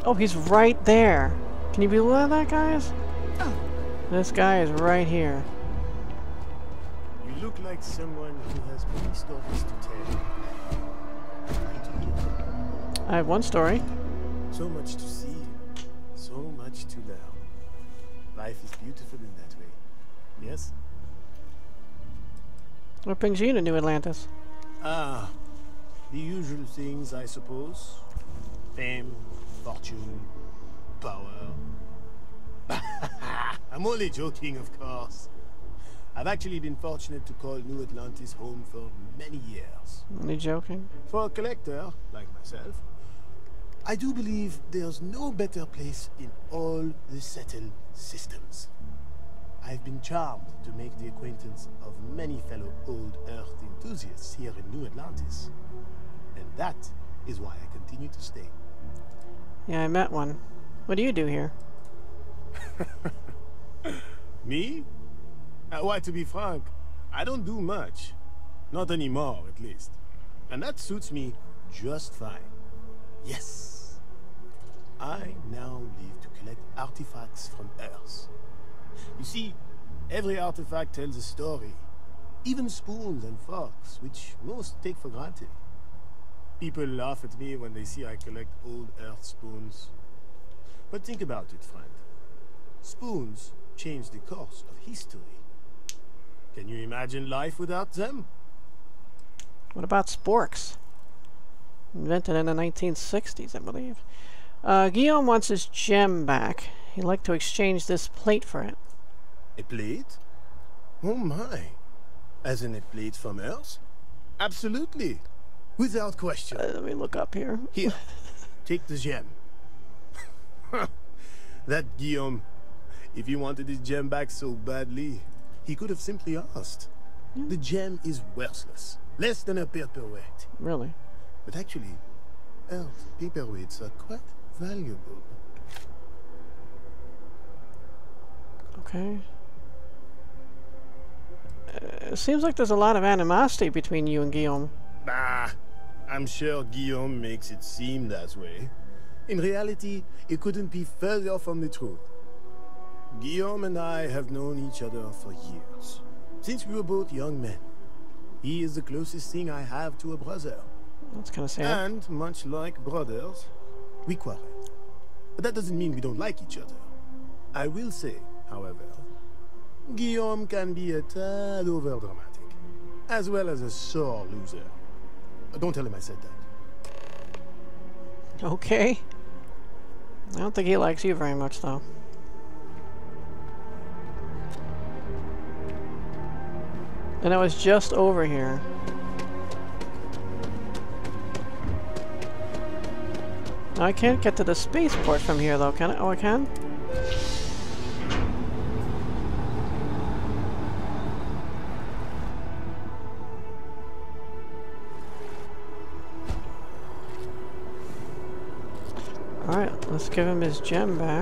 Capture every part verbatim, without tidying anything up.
Oh, he's right there. Can you believe that, guys? This guy is right here. You look like someone who has many stories to tell. I have one story. So much to see, so much to learn. Life is beautiful in that way. Yes? What brings you to New Atlantis? Ah, the usual things, I suppose. Fame, fortune, power. I'm only joking, of course. I've actually been fortunate to call New Atlantis home for many years. Only joking? For a collector, like myself, I do believe there's no better place in all the settled systems. I've been charmed to make the acquaintance of many fellow old Earth enthusiasts here in New Atlantis. And that is why I continue to stay. Yeah, I met one. What do you do here? Me? Uh, why, to be frank, I don't do much. Not anymore, at least. And that suits me just fine. Yes. I now live to collect artifacts from Earth. You see, every artifact tells a story. Even spoons and forks, which most take for granted. People laugh at me when they see I collect old Earth spoons. But think about it, friend. Spoons change the course of history. Can you imagine life without them? What about sporks? Invented in the nineteen sixties, I believe. Uh, Guillaume wants his gem back. He'd like to exchange this plate for it. A plate? Oh my. As in a plate from Earth? Absolutely. Without question. Uh, let me look up here. Here. Take the gem. That Guillaume. If he wanted his gem back so badly, he could have simply asked. Yeah. The gem is worthless. Less than a paperweight. Really? But actually, Earth paperweights are quite valuable. Okay. Uh, it seems like there's a lot of animosity between you and Guillaume. Bah, I'm sure Guillaume makes it seem that way. In reality, it couldn't be further from the truth. Guillaume and I have known each other for years, since we were both young men. He is the closest thing I have to a brother. That's kind of sad. And, much like brothers, we quarrel. But that doesn't mean we don't like each other. I will say, however, Guillaume can be a tad overdramatic, as well as a sore loser. Don't tell him I said that. Okay. I don't think he likes you very much, though. And I was just over here. I can't get to the spaceport from here, though, can I? Oh, I can? Alright, let's give him his gem back.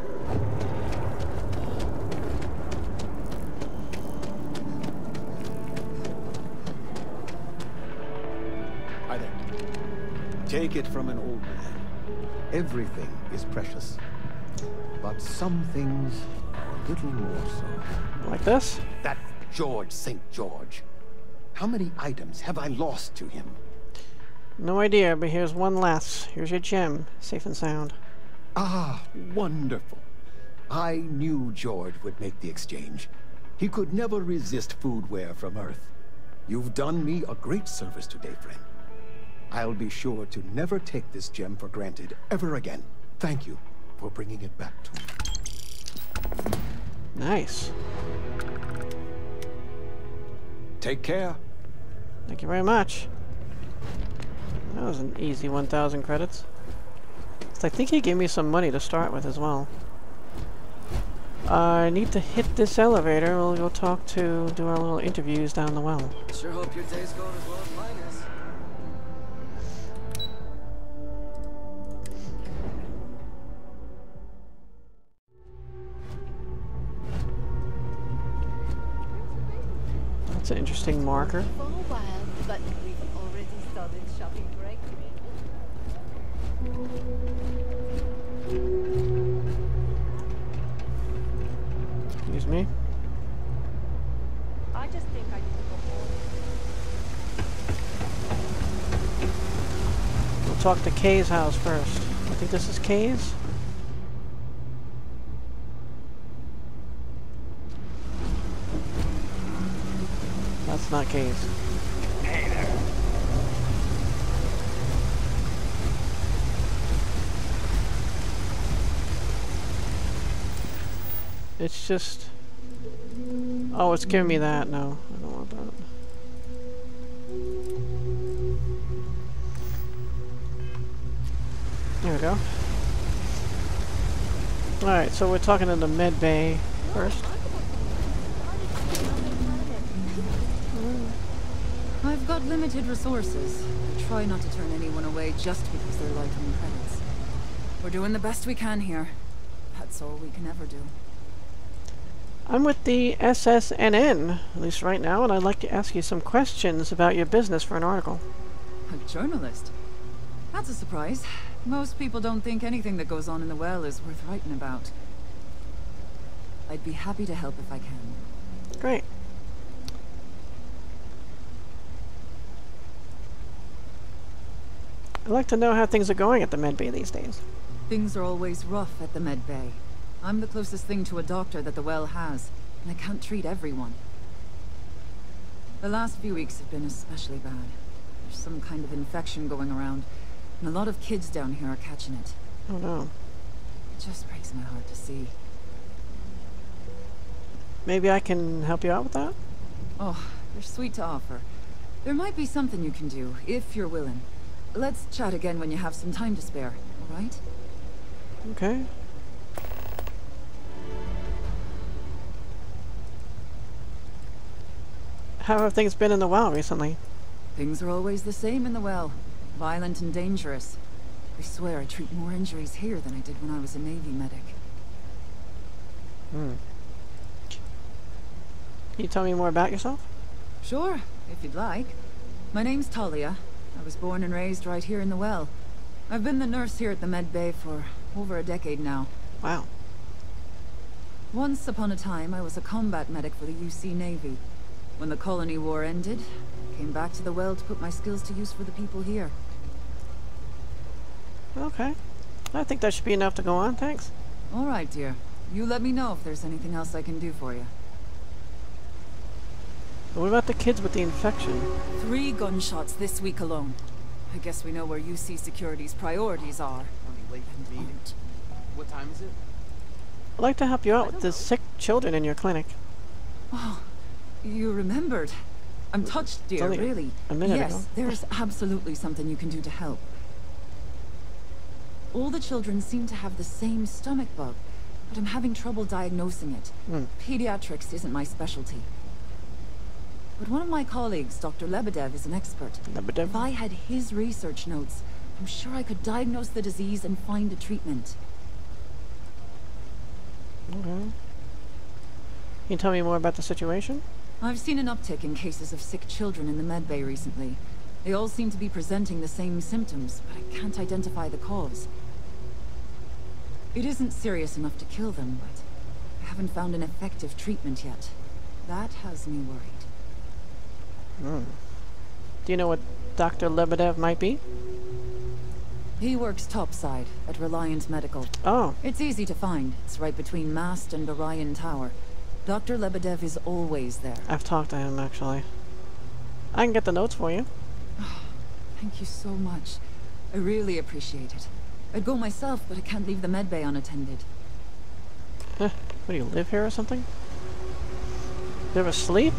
Hi there. Take it from an old man. Everything is precious, but some things are a little more so. Like this? That George Saint George. How many items have I lost to him? No idea, but here's one last. Here's your gem, safe and sound. Ah, wonderful. I knew George would make the exchange. He could never resist foodware from Earth. You've done me a great service today, friend. I'll be sure to never take this gem for granted ever again. Thank you for bringing it back to me. Nice. Take care. Thank you very much. That was an easy one thousand credits. So I think he gave me some money to start with as well. I need to hit this elevator. We'll go talk to, do our little interviews down the well. Sure hope your day's going as well as mine is. That's an interesting marker. For a while, but we've already started shopping break. Excuse me. I just think I need to go home. We'll talk to Kay's house first. I think this is Kay's. That's not Kay's. Hey there. It's just... Oh, it's giving me that. No, I don't want that. There we go. Alright, so we're talking in the med bay first. I've got limited resources. I try not to turn anyone away just because they're light on credits. We're doing the best we can here. That's all we can ever do. I'm with the S S N N, at least right now, and I'd like to ask you some questions about your business for an article. A journalist? That's a surprise. Most people don't think anything that goes on in the well is worth writing about. I'd be happy to help if I can. Great. I'd like to know how things are going at the med bay these days. Things are always rough at the med bay. I'm the closest thing to a doctor that the well has, and I can't treat everyone. The last few weeks have been especially bad. There's some kind of infection going around, and a lot of kids down here are catching it. Oh no. It just breaks my heart to see. Maybe I can help you out with that? Oh, they're sweet to offer. There might be something you can do, if you're willing. Let's chat again when you have some time to spare, all right? Okay. How have things been in the well recently? Things are always the same in the well. Violent and dangerous. I swear I treat more injuries here than I did when I was a Navy medic. Hmm. Can you tell me more about yourself? Sure, if you'd like. My name's Talia. I was born and raised right here in the well. I've been the nurse here at the med bay for over a decade now. Wow. Once upon a time, I was a combat medic for the U C Navy. When the colony war ended, I came back to the well to put my skills to use for the people here. Okay. I think that should be enough to go on, thanks. All right, dear. You let me know if there's anything else I can do for you. What about the kids with the infection? Three gunshots this week alone. I guess we know where U C Security's priorities are. Are we late for the meeting? What time is it? I'd like to help you out with the sick children in your clinic. Oh, you remembered. I'm touched, dear, only really. a minute yes, ago. there's absolutely something you can do to help. All the children seem to have the same stomach bug, but I'm having trouble diagnosing it. Hmm. Pediatrics isn't my specialty. But one of my colleagues, Doctor Lebedev, is an expert. Lebedev? If I had his research notes, I'm sure I could diagnose the disease and find a treatment. Okay. Can you tell me more about the situation? I've seen an uptick in cases of sick children in the med bay recently. They all seem to be presenting the same symptoms, but I can't identify the cause. It isn't serious enough to kill them, but I haven't found an effective treatment yet. That has me worried. Hmm. Do you know what Doctor Lebedev might be? He works topside at Reliant Medical. Oh. It's easy to find. It's right between Mast and Orion Tower. Doctor Lebedev is always there. I've talked to him, actually. I can get the notes for you. Thank you so much. I really appreciate it. I'd go myself, but I can't leave the med bay unattended. Huh. What, do you live here or something? You ever sleep?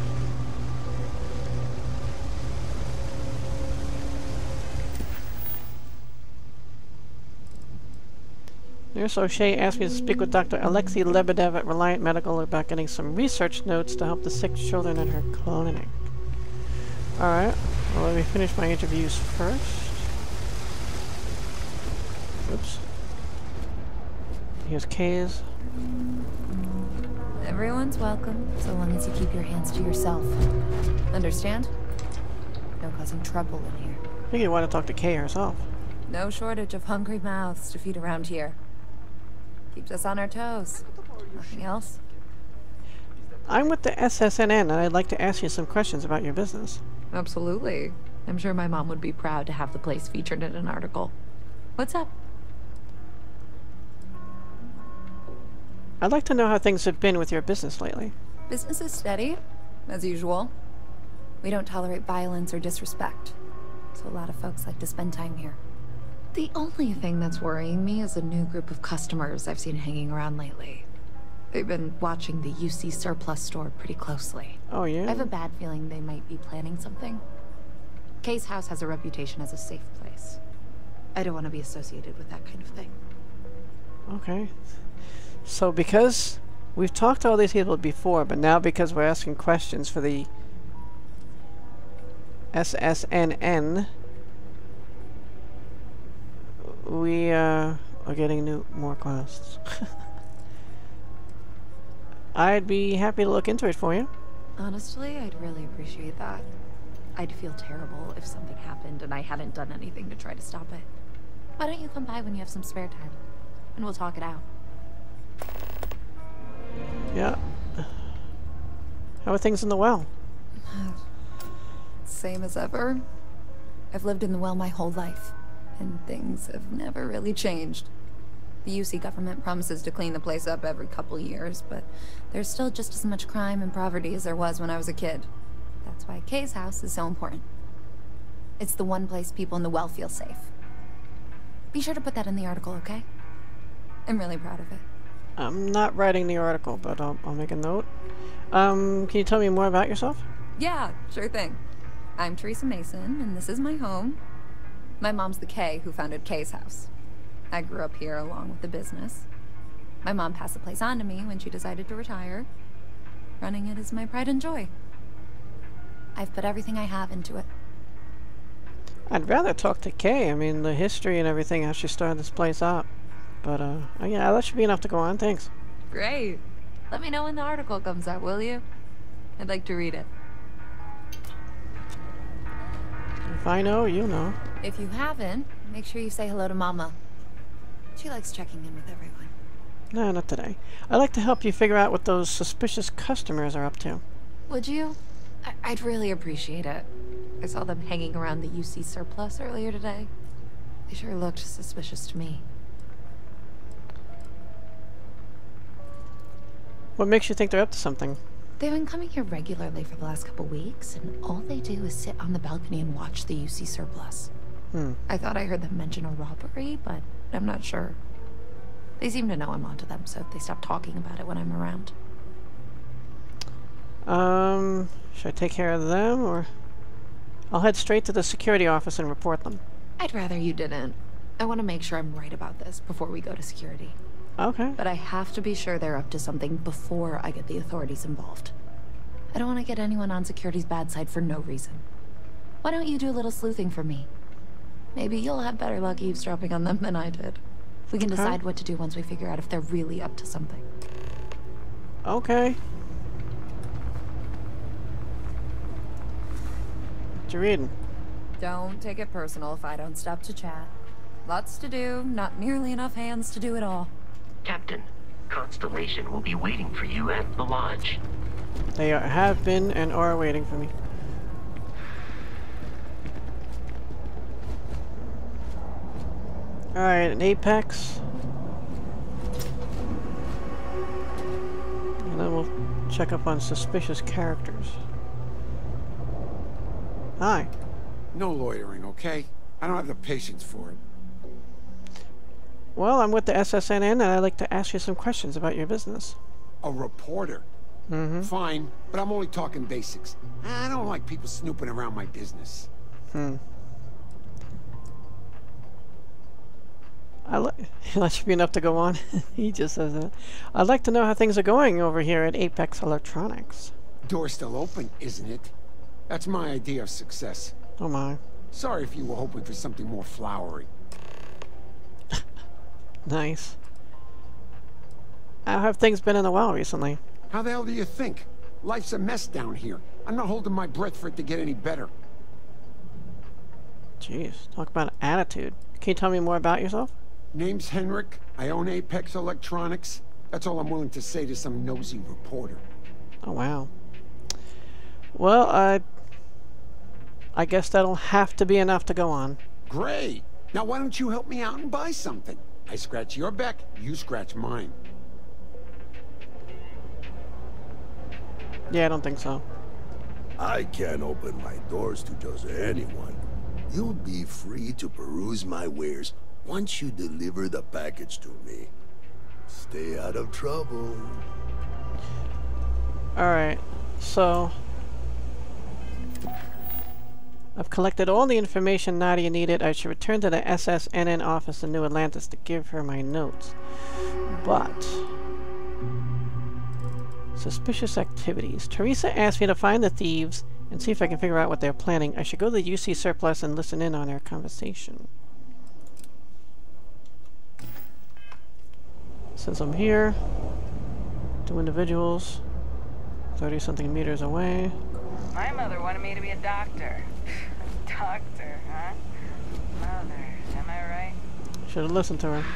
Nurse O'Shea asked me to speak with Doctor Alexei Lebedev at Reliant Medical about getting some research notes to help the sick children in her clinic. Alright, well, let me finish my interviews first. Oops. Here's Kay's. Everyone's welcome, so long as you keep your hands to yourself. Understand? No causing trouble in here. I think you want to talk to Kay herself. No shortage of hungry mouths to feed around here. Keeps us on our toes. Nothing else? I'm with the S S N N, and I'd like to ask you some questions about your business. Absolutely. I'm sure my mom would be proud to have the place featured in an article. What's up? I'd like to know how things have been with your business lately. Business is steady, as usual. We don't tolerate violence or disrespect, so a lot of folks like to spend time here. The only thing that's worrying me is a new group of customers I've seen hanging around lately. They've been watching the U C Surplus store pretty closely. Oh, yeah? I have a bad feeling they might be planning something. Kay's house has a reputation as a safe place. I don't want to be associated with that kind of thing. Okay. So because we've talked to all these people before, but now because we're asking questions for the S S N N, we uh, are getting new more quests. I'd be happy to look into it for you. Honestly, I'd really appreciate that. I'd feel terrible if something happened and I hadn't done anything to try to stop it. Why don't you come by when you have some spare time? And we'll talk it out. Yeah. How are things in the well? Same as ever. I've lived in the well my whole life, and things have never really changed. The U C government promises to clean the place up every couple years, but there's still just as much crime and poverty as there was when I was a kid. That's why Kay's house is so important. It's the one place people in the well feel safe. Be sure to put that in the article, okay? I'm really proud of it. I'm not writing the article, but I'll, I'll make a note. Um, can you tell me more about yourself? Yeah, sure thing. I'm Theresa Mason, and this is my home. My mom's the Kay who founded Kay's house. I grew up here along with the business. My mom passed the place on to me when she decided to retire. Running it is my pride and joy. I've put everything I have into it. I'd rather talk to Kay. I mean, the history and everything, how she started this place up. But, uh, oh yeah, that should be enough to go on. Thanks. Great. Let me know when the article comes out, will you? I'd like to read it. If I know, you know. If you haven't, make sure you say hello to Mama. She likes checking in with everyone. No, not today. I'd like to help you figure out what those suspicious customers are up to. Would you? I I'd really appreciate it. I saw them hanging around the U C Surplus earlier today. They sure looked suspicious to me. What makes you think they're up to something? They've been coming here regularly for the last couple weeks, and all they do is sit on the balcony and watch the U C Surplus. Hmm. I thought I heard them mention a robbery, but I'm not sure. They seem to know I'm onto them, so they stop talking about it when I'm around. Um, should I take care of them, or... I'll head straight to the security office and report them. I'd rather you didn't. I want to make sure I'm right about this before we go to security. Okay. But I have to be sure they're up to something before I get the authorities involved. I don't want to get anyone on security's bad side for no reason. Why don't you do a little sleuthing for me? Maybe you'll have better luck eavesdropping on them than I did. We can decide Okay. what to do once we figure out if they're really up to something. Okay. What you reading? Don't take it personal if I don't stop to chat. Lots to do, not nearly enough hands to do it all. Captain, Constellation will be waiting for you at the lodge. They are, have been and are waiting for me. Alright, an Apex. And then we'll check up on suspicious characters. Hi. No loitering, okay? I don't have the patience for it. Well, I'm with the S S N N and I'd like to ask you some questions about your business. A reporter? Mm-hmm. Fine, but I'm only talking basics. I don't like people snooping around my business. Hmm. I li that should be enough to go on. He just says that. I'd like to know how things are going over here at Apex Electronics. Door's still open, isn't it? That's my idea of success. Oh my. Sorry if you were hoping for something more flowery. Nice. How have things been in the well recently? How the hell do you think? Life's a mess down here. I'm not holding my breath for it to get any better. Jeez, talk about attitude. Can you tell me more about yourself? Name's Henrik. I own Apex Electronics. That's all I'm willing to say to some nosy reporter. Oh, wow. Well, I... I guess that'll have to be enough to go on. Great! Now why don't you help me out and buy something? I scratch your back, you scratch mine. Yeah, I don't think so. I can't open my doors to just anyone. You'll be free to peruse my wares once you deliver the package to me. Stay out of trouble. Alright, so... I've collected all the information Nadia needed. I should return to the S S N N office in New Atlantis to give her my notes. But... Suspicious activities. Theresa asked me to find the thieves and see if I can figure out what they're planning. I should go to the U C surplus and listen in on their conversation. Since I'm here, two individuals, thirty something meters away. My mother wanted me to be a doctor. A doctor, huh? Mother, am I right? Should have listened to her.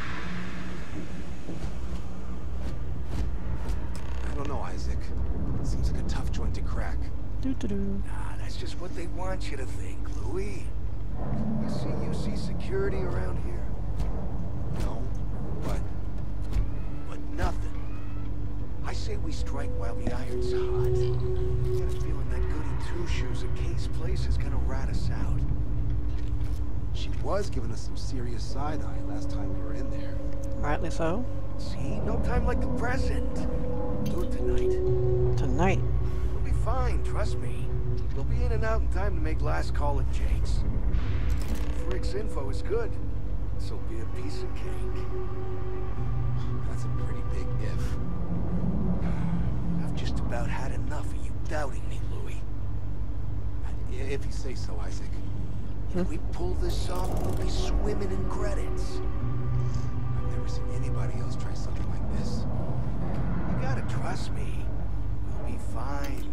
I don't know, Isaac. Seems like a tough joint to crack. Doo -doo -doo. Ah, that's just what they want you to think, Louis. You see U C security around here? No? What? But nothing. I say we strike while the iron's hot. I got a feeling that goody two-shoes at Kay's place is gonna rat us out. She was giving us some serious side-eye last time we were in there. Rightly so. See? No time like the present. Do it tonight. Tonight. We'll be fine, trust me. We'll be in and out in time to make last call at Jake's. Frick's info is good. This'll be a piece of cake. That's a pretty big if. I've just about had enough of you doubting me, Louis. If you say so, Isaac. If we pull this off, we'll be swimming in credits. I've never seen anybody else try something like this. You gotta trust me. We'll be fine.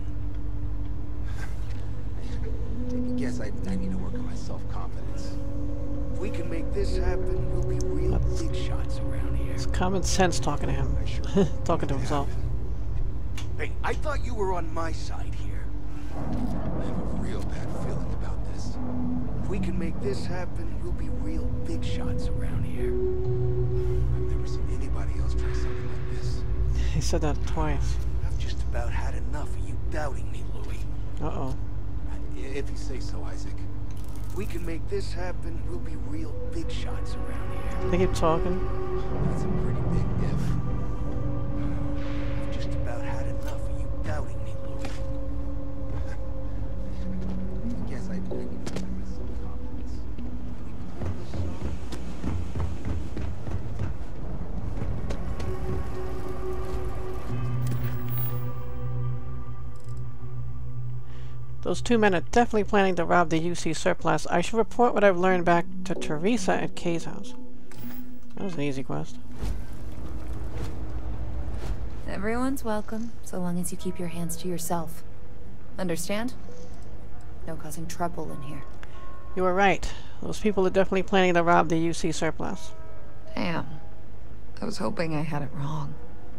I guess I, I need to work on my self-confidence. If we can make this happen, we'll be real big shots around here. It's common sense talking to him. Talking to himself. Hey, I thought you were on my side here. I have a real bad feeling about this. If we can make this happen, we'll be real big shots around here. I've never seen anybody else try something like this. He said that twice. I've just about had enough of you doubting me, Louis. Uh-oh. If you say so, Isaac. If we can make this happen, we'll be real big shots around here. They keep talking. That's a pretty big if. I've just about had enough of you doubting me, Louis. I guess I, I need to work on my self-confidence. Those two men are definitely planning to rob the U C surplus. I should report what I've learned back to Theresa at Kay's house. That was an easy quest. Everyone's welcome, so long as you keep your hands to yourself. Understand? No causing trouble in here. You were right. Those people are definitely planning to rob the U C surplus. Damn. I was hoping I had it wrong.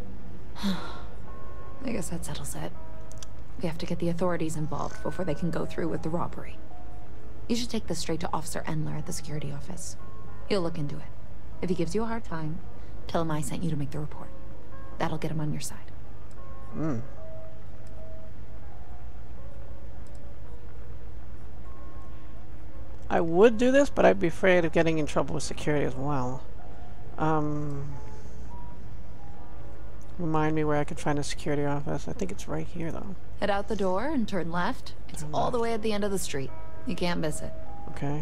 I guess that settles it. We have to get the authorities involved before they can go through with the robbery. You should take this straight to Officer Endler at the security office. He'll look into it. If he gives you a hard time, tell him I sent you to make the report. That'll get him on your side. Hmm. I would do this, but I'd be afraid of getting in trouble with security as well. Um... Remind me where I could find a security office. I think it's right here, though. Head out the door and turn left. It's Turn all left. the way at the end of the street. You can't miss it. Okay.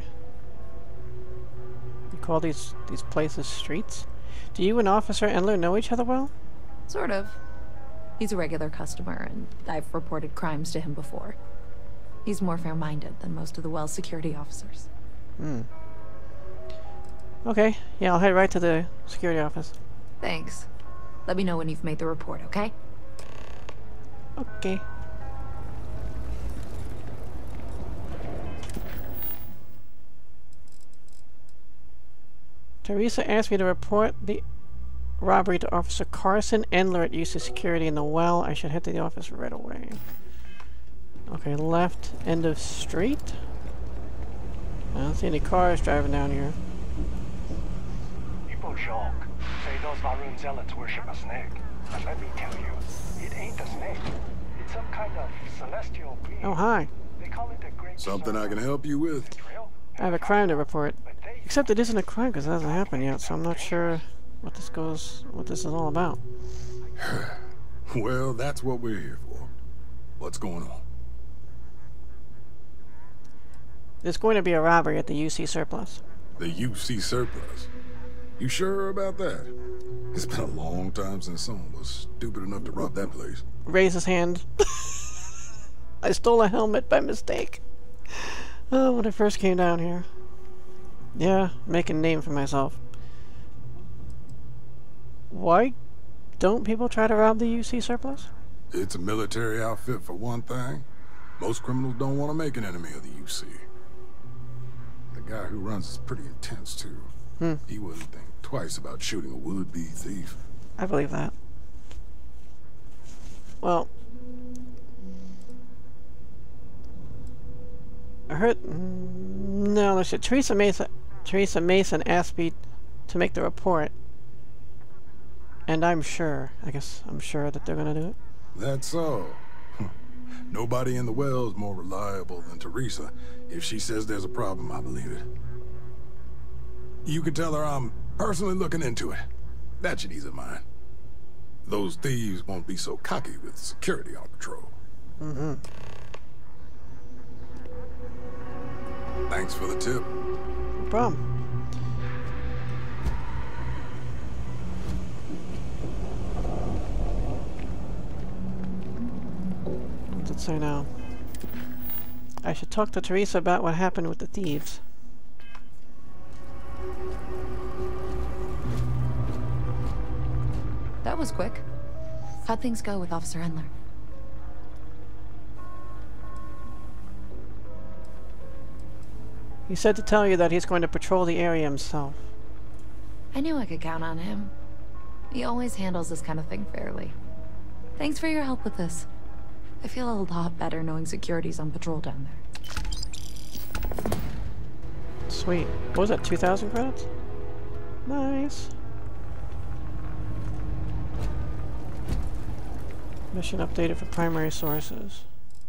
You call these these places streets? Do you and Officer Endler know each other well? Sort of. He's a regular customer, and I've reported crimes to him before. He's more fair-minded than most of the Wells security officers. Hmm. Okay. Yeah, I'll head right to the security office. Thanks. Let me know when you've made the report, okay? Okay. Theresa asked me to report the robbery to Officer Carson Endler at U C Security in the well. I should head to the office right away. Okay, left end of street. I don't see any cars driving down here. People joke, say those Varun zealots worship a snake. But let me tell you, it ain't a snake. It's some kind of celestial being. Oh, hi. They call it the great Something I can help you with? I have a crime to report. Except it isn't a crime because it hasn't happened yet, so I'm not sure what this goes, what this is all about. Well, that's what we're here for. What's going on? There's going to be a robbery at the U C surplus. The U C surplus? You sure about that? It's been a long time since someone was stupid enough to rob that place. Raise his hand. I stole a helmet by mistake. Oh, when I first came down here. Yeah, making a name for myself. Why don't people try to rob the U C surplus? It's a military outfit for one thing. Most criminals don't want to make an enemy of the U C. The guy who runs is pretty intense, too. Hmm. He wouldn't think twice about shooting a would-be thief. I believe that. Well, I heard... No, let's see. Theresa Mason, Theresa Mason asked me to make the report. And I'm sure, I guess I'm sure that they're gonna do it. That's so. Nobody in the well is more reliable than Theresa. If she says there's a problem, I believe it. You can tell her I'm personally looking into it. That should ease her mind. Those thieves won't be so cocky with security on patrol. Mm-hmm. Thanks for the tip. No problem. What's it say now? I should talk to Theresa about what happened with the thieves. That was quick. How'd things go with Officer Endler? He said to tell you that he's going to patrol the area himself. I knew I could count on him. He always handles this kind of thing fairly. Thanks for your help with this. I feel a lot better knowing security's on patrol down there. Sweet. What was that, two thousand credits? Nice. Mission updated for primary sources.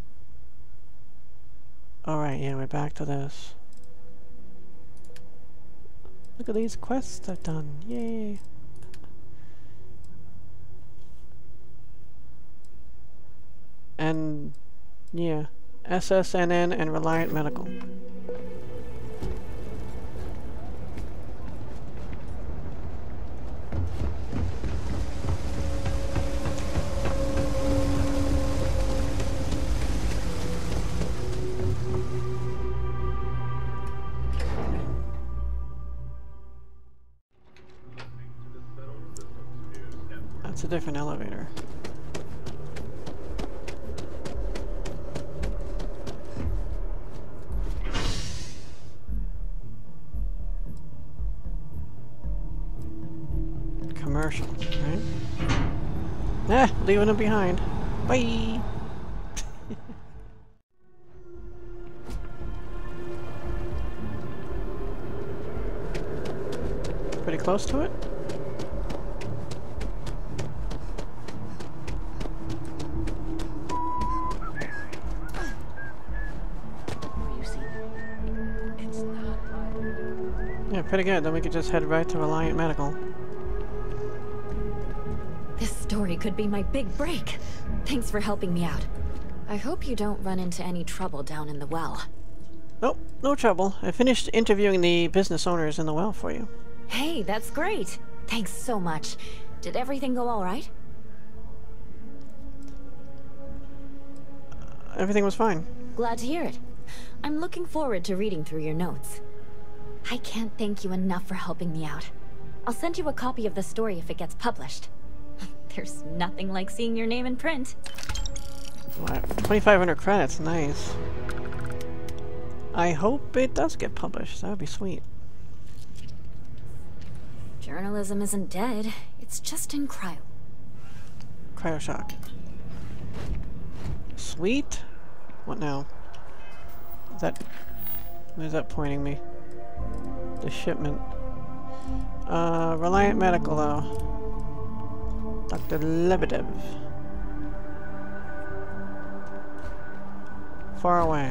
Alright, yeah, we're back to this. Look at these quests I've done. Yay! And, yeah, S S N N and Reliant Medical. That's a different elevator. Commercial, right? Ah, leaving them behind. Bye! Pretty close to it? Yeah, pretty good. Then we could just head right to Reliant Medical. This story could be my big break. Thanks for helping me out. I hope you don't run into any trouble down in the well. Nope, no trouble. I finished interviewing the business owners in the well for you. Hey, that's great. Thanks so much. Did everything go all right? Uh, everything was fine. Glad to hear it. I'm looking forward to reading through your notes. I can't thank you enough for helping me out. I'll send you a copy of the story if it gets published. There's nothing like seeing your name in print. Wow, twenty-five hundred credits, nice. I hope it does get published. That would be sweet. Journalism isn't dead. It's just in cryo. Cryoshock. Sweet? What now? Is that... Where's that pointing me? The shipment. Uh, Reliant Medical, though. Doctor Lebedev. Far away.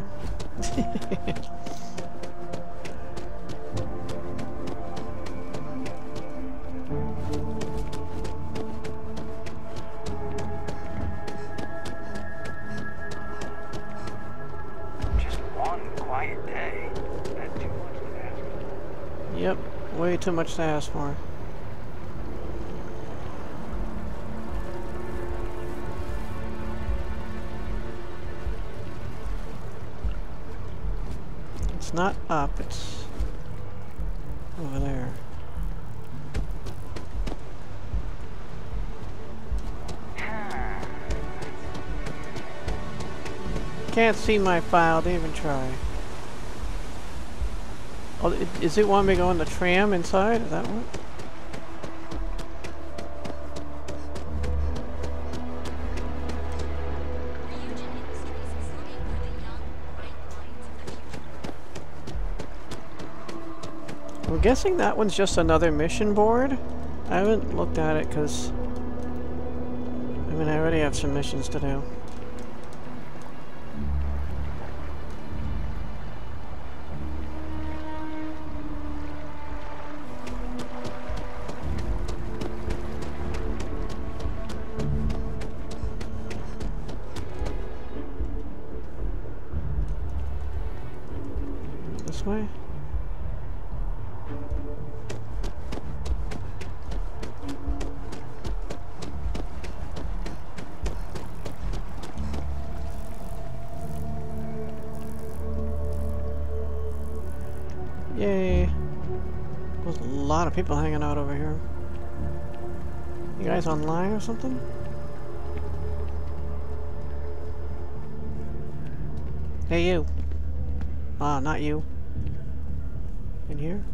Just one quiet day. That's too much to ask. Yep, way too much to ask for. It's not up, it's over there. Can't see my file, don't even try. Oh, it, is it want me to go in the tram inside? Is that what? I'm guessing that one's just another mission board. I haven't looked at it because I mean I already have some missions to do. This way? Yay! There's a lot of people hanging out over here. You guys online or something? Hey you! Ah, not you. In here?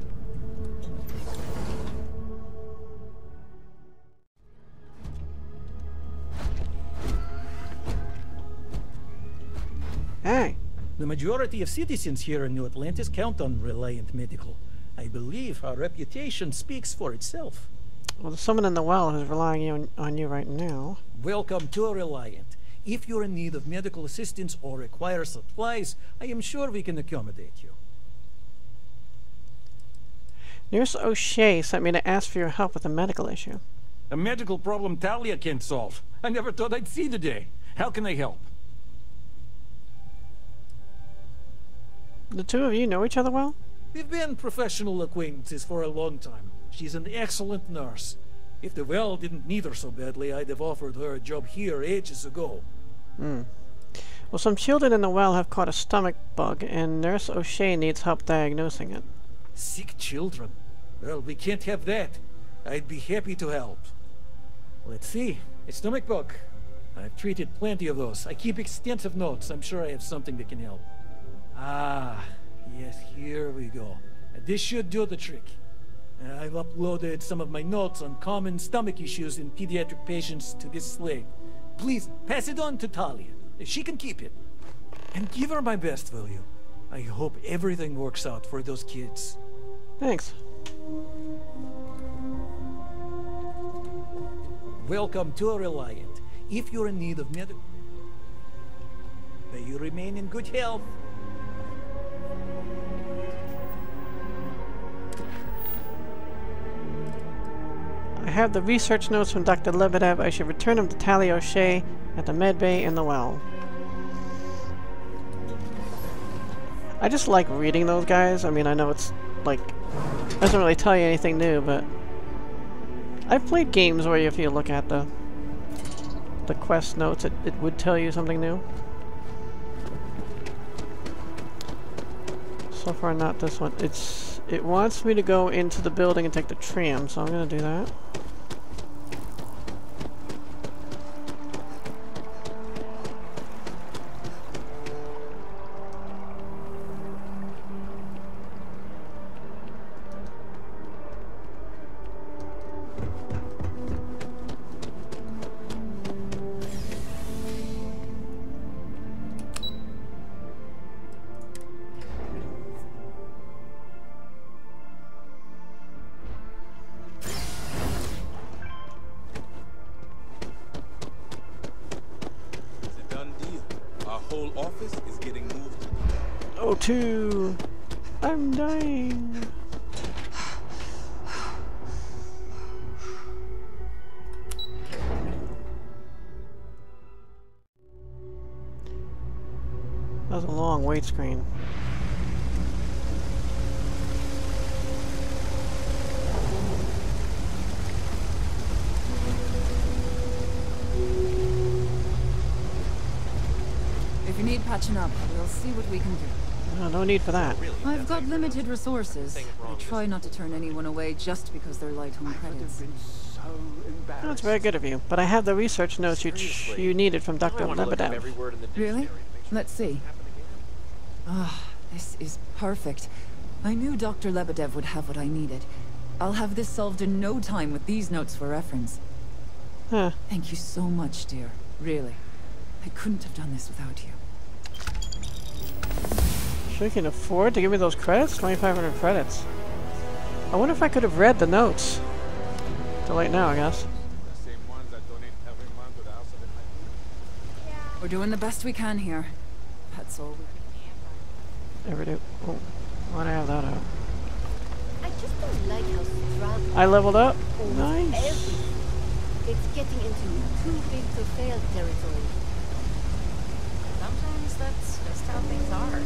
Hey! The majority of citizens here in New Atlantis count on Reliant Medical. I believe our reputation speaks for itself. Well, there's someone in the well who's relying on, on you right now. Welcome to Reliant. If you're in need of medical assistance or require supplies, I am sure we can accommodate you. Nurse O'Shea sent me to ask for your help with a medical issue. A medical problem Talia can't solve. I never thought I'd see the day. How can I help? The two of you know each other well? We've been professional acquaintances for a long time. She's an excellent nurse. If the well didn't need her so badly, I'd have offered her a job here ages ago. Hmm. Well, some children in the well have caught a stomach bug, and Nurse O'Shea needs help diagnosing it. Sick children? Well, we can't have that. I'd be happy to help. Let's see. A stomach bug. I've treated plenty of those. I keep extensive notes. I'm sure I have something that can help. Ah, yes, here we go. This should do the trick. I've uploaded some of my notes on common stomach issues in pediatric patients to this slate. Please, pass it on to Talia. She can keep it. And give her my best, will you? I hope everything works out for those kids. Thanks. Welcome to Reliant. If you're in need of medical... may you remain in good health. I have the research notes from Doctor Lebedev. I should return them to Talia O'Shea at the med bay in the well. I just like reading those guys. I mean, I know it's like doesn't really tell you anything new, but I've played games where if you look at the the quest notes, it, it would tell you something new. So far, not this one. It's it wants me to go into the building and take the tram, so I'm gonna do that. office is getting moved. Oh, two. I'm dying. That was a long wait screen. If you need patching up, we'll see what we can do. No, no need for that. I've got limited resources. I try not to turn anyone away just because they're light on credits. That's very good of you, but I have the research notes you ch you needed from Doctor Lebedev. Really? Let's see. Ah, this is perfect. I knew Doctor Lebedev would have what I needed. I'll have this solved in no time with these notes for reference. Huh. Thank you so much, dear. Really. I couldn't have done this without you. Sure you can afford to give me those credits? twenty-five hundred credits. I wonder if I could have read the notes. Too late now, I guess. We're doing the best we can here. That's all we Ever do. Oh, why'd I have that out? I just don't like how strong I leveled up. Nice. everything. It's getting into too big to fail territory. Sometimes that's just how things are.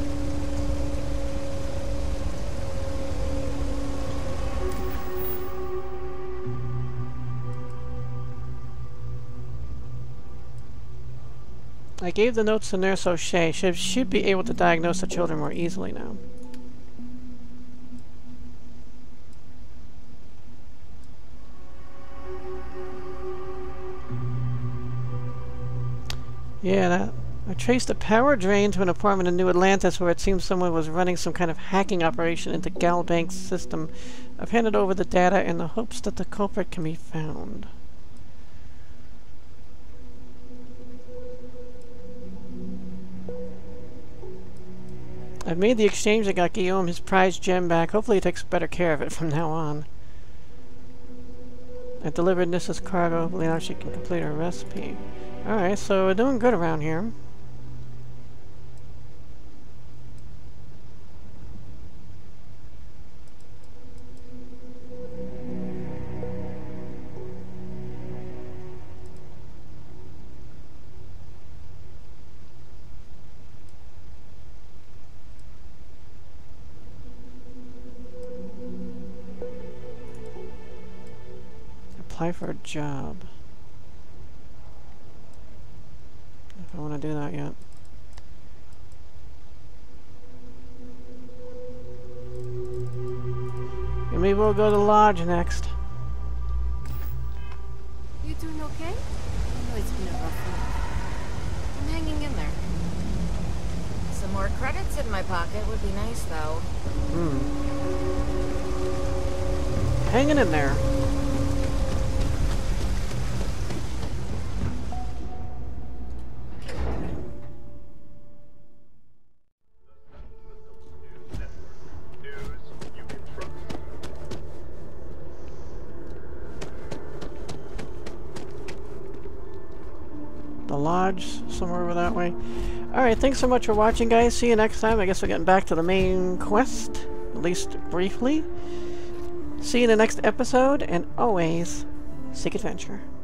I gave the notes to Nurse O'Shea. She should be able to diagnose the children more easily now. Yeah, that. I traced a power drain to an apartment in New Atlantis where it seems someone was running some kind of hacking operation into Galbank's system. I've handed over the data in the hopes that the culprit can be found. I've made the exchange that got Guillaume his prized gem back. Hopefully he takes better care of it from now on. I delivered Nissa's cargo. Hopefully now she can complete her recipe. Alright, so we're doing good around here. Apply for a job. If I want to do that yet. And maybe we'll go to the lodge next. You doing okay? I know it's been a rough week. I'm hanging in there. Some more credits in my pocket would be nice, though. Hmm. Hanging in there. Lodge somewhere over that way. Alright, thanks so much for watching, guys. See you next time. I guess we're getting back to the main quest, at least briefly. See you in the next episode, and always seek adventure.